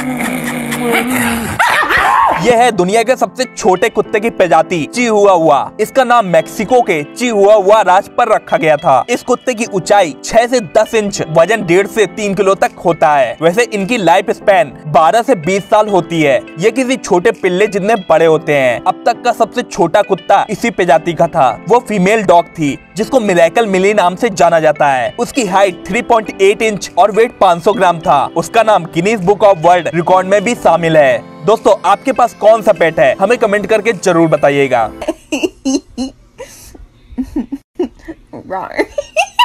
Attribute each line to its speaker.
Speaker 1: यह है दुनिया के सबसे छोटे कुत्ते की प्रजाति चिहुआहुआ। इसका नाम मेक्सिको के चिहुआहुआ राज्य पर रखा गया था। इस कुत्ते की ऊंचाई 6 से 10 इंच, वजन 1.5 से 3 किलो तक होता है। वैसे इनकी लाइफ स्पैन 12 से 20 साल होती है। ये किसी छोटे पिल्ले जितने बड़े होते हैं। अब तक का सबसे छोटा कुत्ता इसी प्रजाति का था। वो फीमेल डॉग थी जिसको मिरेकल मिली नाम से जाना जाता है। उसकी हाइट 3.8 इंच और वेट 500 ग्राम था। उसका नाम Guinness book of world record में भी शामिल है। दोस्तों, आपके पास कौन सा पेट है? हमें कमेंट करके जरूर बताइएगा।